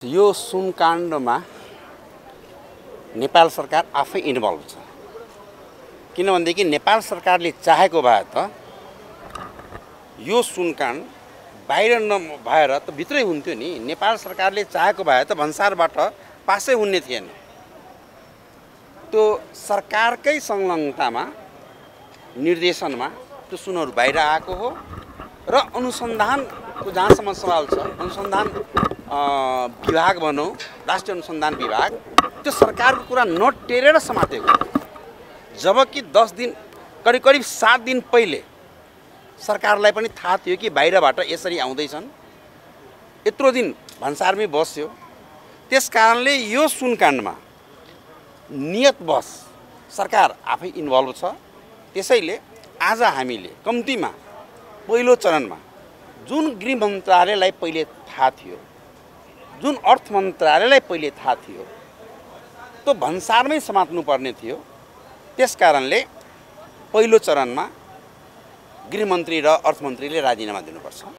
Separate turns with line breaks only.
यो सुनकाण्डमा नेपाल सरकार आफै इन्भल्भ छ। किनभनेदेखि नेपाल सरकारले चाहेको भए त यो सुनकाण्ड बाहिर नभएर त भित्रै हुन्थ्यो नि। नेपाल सरकारले चाहेको भए त भन्सारबाट पासै हुने थिएन। त्यो सरकारकै संलग्नतामा निर्देशनमा त्यो सुनहरू बाहिर आएको हो र अनुसन्धानको जहाँसम्म सवाल छ, अनुसन्धान विभाग भनौँ, राष्ट्रिय अनुसन्धान विभाग, त्यो सरकारको कुरा नटेरेर समातेको। जबकि 10 दिन करिब 7 दिन पहिले सरकारलाई पनि थाहा थियो कि बाहिरबाट यसरी आउँदैछन्। यत्रो दिन भन्सारमै बस्यो। त्यस कारणले यो सुनकाण्डमा नियतवश सरकार आफै इन्भल्भ छ। त्यसैले आज हामीले कम्तीमा पहिलो चरणमा जुन गृह मन्त्रालयलाई पहिले थाहा थियो, जुन अर्थ मन्त्रालयलाई पहिले थाहा थियो, त्यो भन्सारमै समात्नुपर्ने थियो। त्यसकारणले पहिलो चरणमा गृहमन्त्री र अर्थमन्त्रीले राजीनामा दिनुपर्छ।